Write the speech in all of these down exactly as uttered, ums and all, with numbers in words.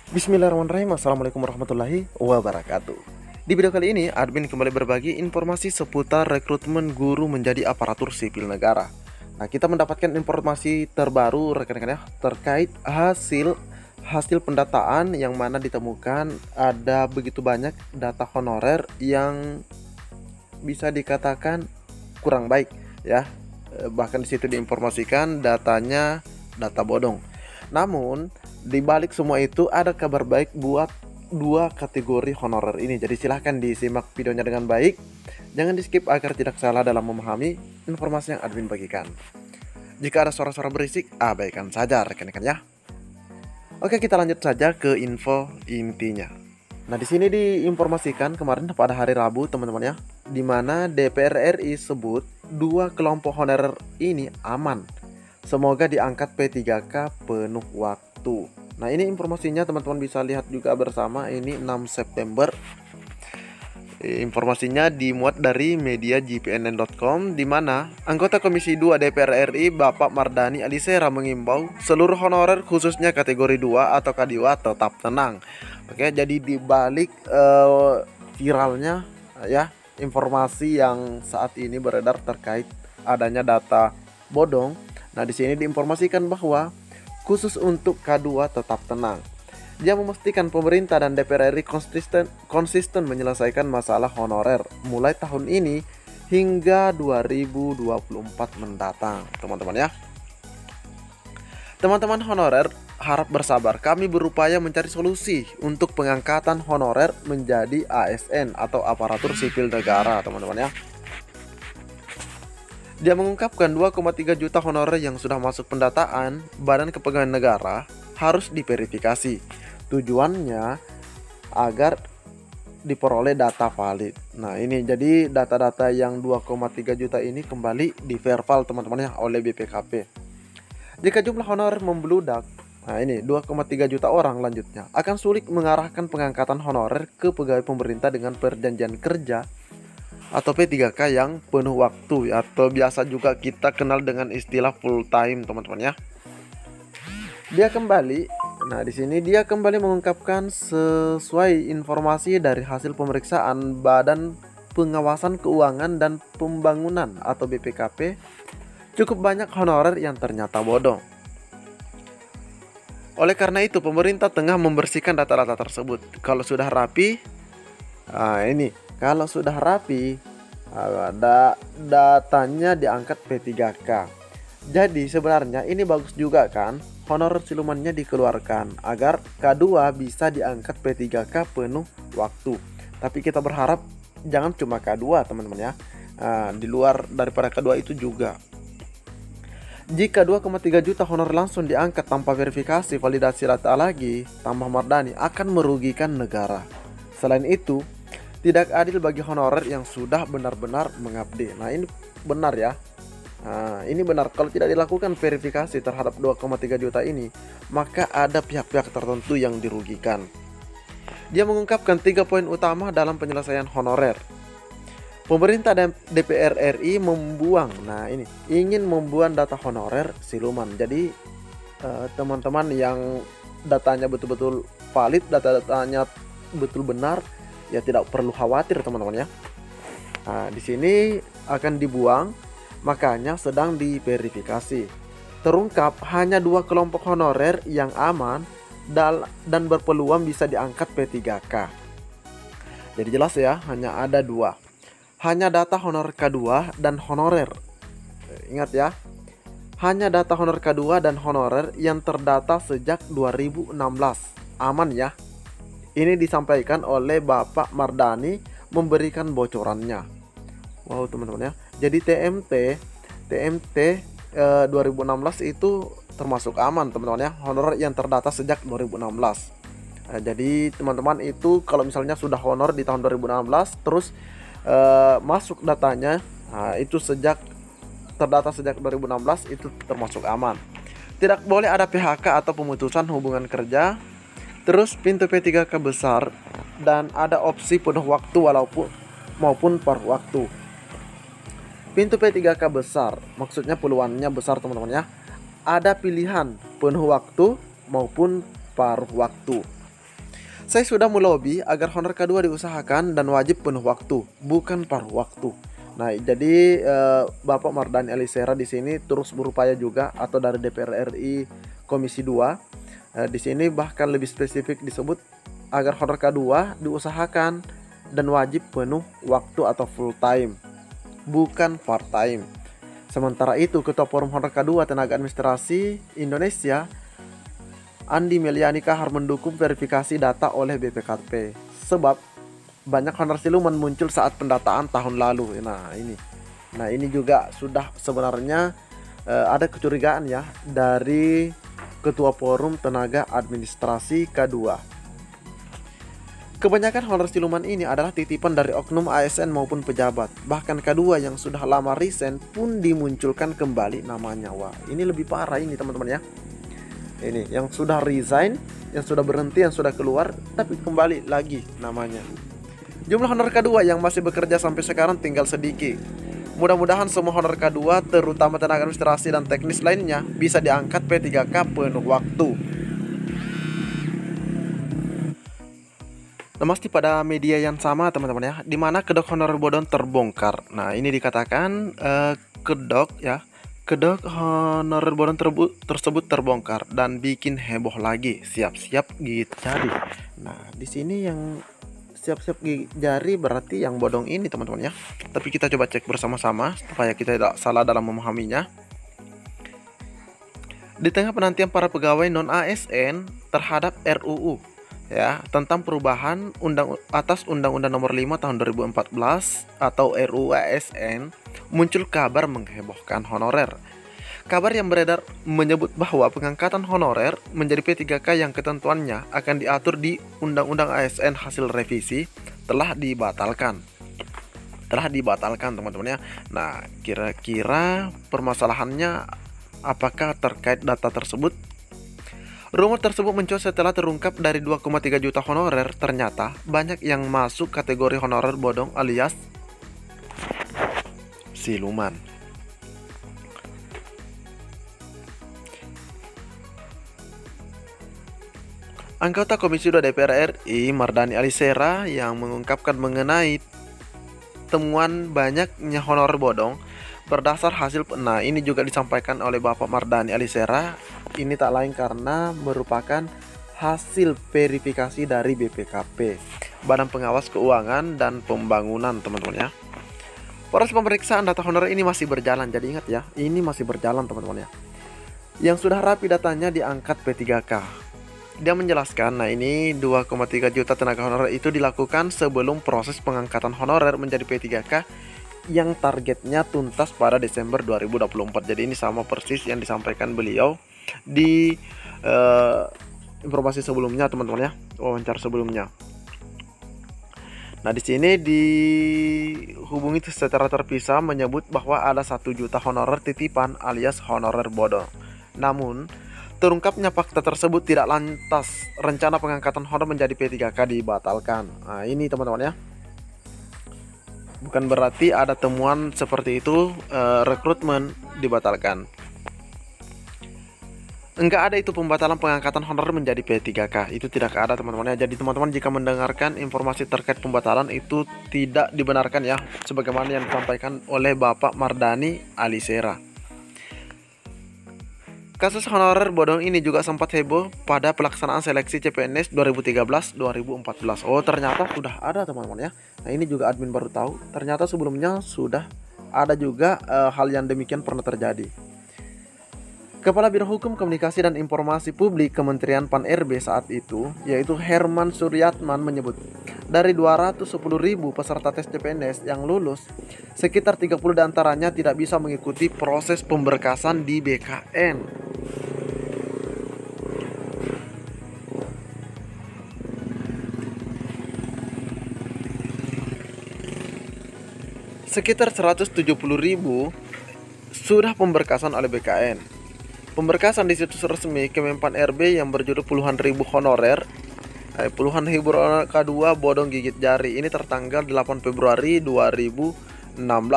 Bismillahirrahmanirrahim. Assalamualaikum warahmatullahi wabarakatuh. Di video kali ini, admin kembali berbagi informasi seputar rekrutmen guru menjadi aparatur sipil negara. Nah, kita mendapatkan informasi terbaru rekan-rekan ya, terkait hasil hasil pendataan yang mana ditemukan ada begitu banyak data honorer yang bisa dikatakan kurang baik ya. Eh, Bahkan di situ diinformasikan datanya data bodong. Namun di balik semua itu ada kabar baik buat dua kategori honorer ini. Jadi silahkan disimak videonya dengan baik. Jangan di skip agar tidak salah dalam memahami informasi yang admin bagikan. Jika ada suara-suara berisik, abaikan saja rekan-rekan ya. Oke, kita lanjut saja ke info intinya. Nah, di sini diinformasikan kemarin pada hari Rabu teman-teman ya, di mana D P R R I sebut dua kelompok honorer ini aman. Semoga diangkat P tiga K penuh waktu. Nah, ini informasinya teman-teman bisa lihat juga bersama, ini enam September. Informasinya dimuat dari media G P N N dot com, di mana anggota Komisi dua D P R R I Bapak Mardani Alisera mengimbau seluruh honorer khususnya kategori dua atau K dua tetap tenang. Oke, jadi dibalik uh, viralnya ya informasi yang saat ini beredar terkait adanya data bodong. Nah, di sini diinformasikan bahwa khusus untuk K dua tetap tenang. Dia memastikan pemerintah dan D P R R I konsisten, konsisten menyelesaikan masalah honorer mulai tahun ini hingga dua ribu dua puluh empat mendatang, teman-teman ya. Teman-teman honorer harap bersabar. Kami berupaya mencari solusi untuk pengangkatan honorer menjadi A S N atau aparatur sipil negara, teman-teman ya. Dia mengungkapkan dua koma tiga juta honorer yang sudah masuk pendataan Badan Kepegawaian Negara harus diverifikasi. Tujuannya agar diperoleh data valid. Nah, ini jadi data-data yang dua koma tiga juta ini kembali diverval teman-teman ya oleh B P K P. Jika jumlah honorer membludak, nah ini dua koma tiga juta orang lanjutnya, akan sulit mengarahkan pengangkatan honorer ke pegawai pemerintah dengan perjanjian kerja atau P tiga K yang penuh waktu, atau biasa juga kita kenal dengan istilah full time, teman-teman ya. Dia kembali, nah di sini dia kembali mengungkapkan sesuai informasi dari hasil pemeriksaan Badan Pengawasan Keuangan dan Pembangunan atau B P K P, cukup banyak honorer yang ternyata bodong. Oleh karena itu, pemerintah tengah membersihkan data-data tersebut. Kalau sudah rapi, nah ini kalau sudah rapi, ada datanya diangkat P tiga K. Jadi sebenarnya ini bagus juga kan, honorer silumannya dikeluarkan agar K dua bisa diangkat P tiga K penuh waktu. Tapi kita berharap jangan cuma K dua teman-teman ya. Nah, di luar daripada K dua itu juga. Jika dua koma tiga juta honor langsung diangkat tanpa verifikasi validasi data lagi, tambah Mardani akan merugikan negara. Selain itu, tidak adil bagi honorer yang sudah benar-benar mengabdi. Nah, ini benar ya. Nah, ini benar, kalau tidak dilakukan verifikasi terhadap dua koma tiga juta ini, maka ada pihak-pihak tertentu yang dirugikan. Dia mengungkapkan tiga poin utama dalam penyelesaian honorer. Pemerintah dan D P R R I membuang, nah ini ingin membuang data honorer siluman. Jadi eh, teman-teman yang datanya betul-betul valid, data-datanya betul benar, ya tidak perlu khawatir teman-teman ya. Nah, di sini akan dibuang, makanya sedang diverifikasi. Terungkap hanya dua kelompok honorer yang aman dan berpeluang bisa diangkat P tiga K. Jadi jelas ya, hanya ada dua. Hanya data honor K dua dan honorer. Ingat ya, hanya data honor K dua dan honorer yang terdata sejak dua ribu enam belas. Aman ya. Ini disampaikan oleh Bapak Mardani memberikan bocorannya. Wow teman-teman ya. Jadi T M T T M T eh, dua ribu enam belas itu termasuk aman teman-teman ya. Honorer yang terdata sejak dua ribu enam belas. Nah, jadi teman-teman itu kalau misalnya sudah honor di tahun dua ribu enam belas terus Uh, masuk datanya, nah, itu sejak terdata sejak dua ribu enam belas itu termasuk aman. Tidak boleh ada P H K atau pemutusan hubungan kerja. Terus pintu P tiga K besar dan ada opsi penuh waktu walaupun maupun paruh waktu. Pintu P tiga K besar maksudnya peluangnya besar teman-teman ya. Ada pilihan penuh waktu maupun paruh waktu. Saya sudah melobi agar honor K dua diusahakan dan wajib penuh waktu, bukan paruh waktu. Nah, jadi eh, Bapak Mardhani Alisera di sini terus berupaya juga, atau dari D P R R I Komisi dua. Eh, di sini bahkan lebih spesifik disebut agar honor K dua diusahakan dan wajib penuh waktu atau full time, bukan part time. Sementara itu, Ketua Forum Honor K dua Tenaga Administrasi Indonesia, Andi Meliani Kahar, mendukung verifikasi data oleh B P K P, sebab banyak honor siluman muncul saat pendataan tahun lalu. Nah ini, nah ini juga sudah sebenarnya eh, ada kecurigaan ya dari Ketua Forum Tenaga Administrasi K dua. Kebanyakan honor siluman ini adalah titipan dari oknum A S N maupun pejabat. Bahkan K dua yang sudah lama resign pun dimunculkan kembali namanya. Wah, ini lebih parah ini teman-teman ya. Ini yang sudah resign, yang sudah berhenti, yang sudah keluar, tapi kembali lagi namanya. Jumlah honor K dua yang masih bekerja sampai sekarang tinggal sedikit. Mudah-mudahan semua honor K dua, terutama tenaga administrasi dan teknis lainnya, bisa diangkat P tiga K penuh waktu. Nah, masih pada media yang sama teman-teman ya, dimana kedok honor bodong terbongkar. Nah, ini dikatakan uh, kedok ya, kedok honorer bodong tersebut terbongkar dan bikin heboh lagi. Siap-siap gigit jari. Nah, di sini yang siap-siap gigit jari berarti yang bodong ini teman-teman ya. Tapi kita coba cek bersama-sama supaya kita tidak salah dalam memahaminya. Di tengah penantian para pegawai non A S N terhadap R U U ya tentang perubahan undang atas Undang-Undang Nomor lima Tahun dua ribu empat belas atau R U U A S N, muncul kabar menghebohkan honorer. Kabar yang beredar menyebut bahwa pengangkatan honorer menjadi P tiga K yang ketentuannya akan diatur di Undang-Undang A S N hasil revisi telah dibatalkan. Telah dibatalkan teman-teman ya. Nah, kira-kira permasalahannya apakah terkait data tersebut? Rumor tersebut mencuat setelah terungkap dari dua koma tiga juta honorer, ternyata banyak yang masuk kategori honorer bodong alias siluman. Anggota Komisi dua D P R R I Mardhani Alisera yang mengungkapkan mengenai temuan banyaknya honorer bodong berdasar hasil, nah ini juga disampaikan oleh Bapak Mardhani Alisera. Ini tak lain karena merupakan hasil verifikasi dari B P K P, Badan Pengawas Keuangan dan Pembangunan teman-teman ya. Proses pemeriksaan data honorer ini masih berjalan, jadi ingat ya, ini masih berjalan teman-teman ya. Yang sudah rapi datanya diangkat P tiga K. Dia menjelaskan, nah ini dua koma tiga juta tenaga honorer itu dilakukan sebelum proses pengangkatan honorer menjadi P tiga K yang targetnya tuntas pada Desember dua ribu dua puluh empat. Jadi ini sama persis yang disampaikan beliau di uh, informasi sebelumnya teman-teman ya, wawancara sebelumnya. Nah, di sini dihubungi secara terpisah menyebut bahwa ada satu juta honorer titipan alias honorer bodong. Namun, terungkapnya fakta tersebut tidak lantas rencana pengangkatan honorer menjadi P tiga K dibatalkan. Nah, ini teman-teman ya. Bukan berarti ada temuan seperti itu uh, rekrutmen dibatalkan. Enggak ada itu pembatalan pengangkatan honorer menjadi P tiga K. Itu tidak ada teman-teman ya. Jadi teman-teman jika mendengarkan informasi terkait pembatalan itu tidak dibenarkan ya, sebagaimana yang disampaikan oleh Bapak Mardhani Alisera. Kasus honorer bodong ini juga sempat heboh pada pelaksanaan seleksi C P N S dua ribu tiga belas dua ribu empat belas. Oh, ternyata sudah ada teman-teman ya. Nah, ini juga admin baru tahu. Ternyata sebelumnya sudah ada juga uh, hal yang demikian pernah terjadi. Kepala Biro Hukum Komunikasi dan Informasi Publik Kementerian Pan R B saat itu, yaitu Herman Suryatman, menyebut dari dua ratus sepuluh ribu peserta tes C P N S yang lulus, sekitar tiga puluh diantaranya tidak bisa mengikuti proses pemberkasan di B K N. Sekitar seratus tujuh puluh ribu sudah pemberkasan oleh B K N. Pemberkasan di situs resmi Kemenpan R B yang berjudul puluhan ribu honorer, eh, puluhan ribu honorer K dua bodong gigit jari ini tertanggal delapan Februari dua ribu enam belas.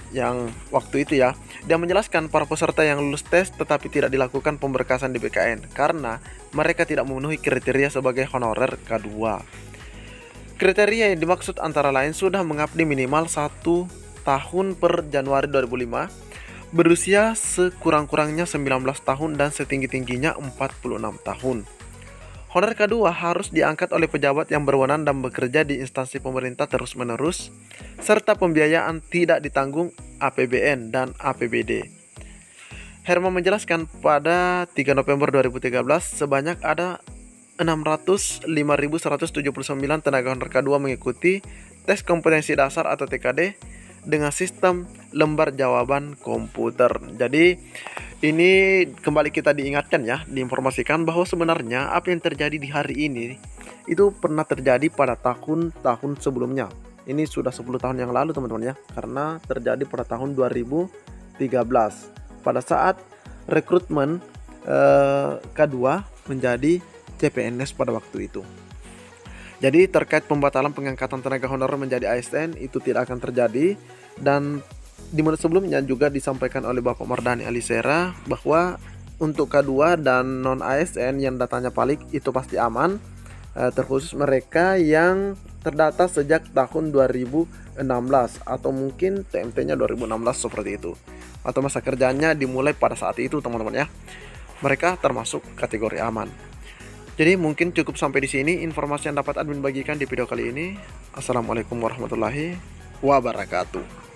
yang waktu itu ya. Dia menjelaskan para peserta yang lulus tes tetapi tidak dilakukan pemberkasan di B K N karena mereka tidak memenuhi kriteria sebagai honorer K dua. Kriteria yang dimaksud antara lain sudah mengabdi minimal satu tahun per Januari dua ribu lima, berusia sekurang-kurangnya sembilan belas tahun dan setinggi-tingginya empat puluh enam tahun. Honorer K dua harus diangkat oleh pejabat yang berwenang dan bekerja di instansi pemerintah terus-menerus, serta pembiayaan tidak ditanggung A P B N dan A P B D. Herman menjelaskan pada tiga November dua ribu tiga belas sebanyak ada enam ratus lima ribu seratus tujuh puluh sembilan tenaga honorer K dua mengikuti tes kompetensi dasar atau T K D dengan sistem lembar jawaban komputer. Jadi ini kembali kita diingatkan ya, diinformasikan bahwa sebenarnya apa yang terjadi di hari ini itu pernah terjadi pada tahun-tahun sebelumnya. Ini sudah sepuluh tahun yang lalu teman-teman ya, karena terjadi pada tahun dua ribu tiga belas pada saat rekrutmen eh, K dua menjadi C P N S pada waktu itu. Jadi terkait pembatalan pengangkatan tenaga honorer menjadi A S N itu tidak akan terjadi, dan di mana sebelumnya juga disampaikan oleh Bapak Mardhani Alisera bahwa untuk K dua dan non A S N yang datanya valid itu pasti aman, eh, terkhusus mereka yang terdata sejak tahun dua ribu enam belas atau mungkin T M T-nya dua ribu enam belas seperti itu, atau masa kerjanya dimulai pada saat itu teman-teman ya. Mereka termasuk kategori aman. Jadi mungkin cukup sampai di sini informasi yang dapat admin bagikan di video kali ini. Assalamualaikum warahmatullahi wabarakatuh.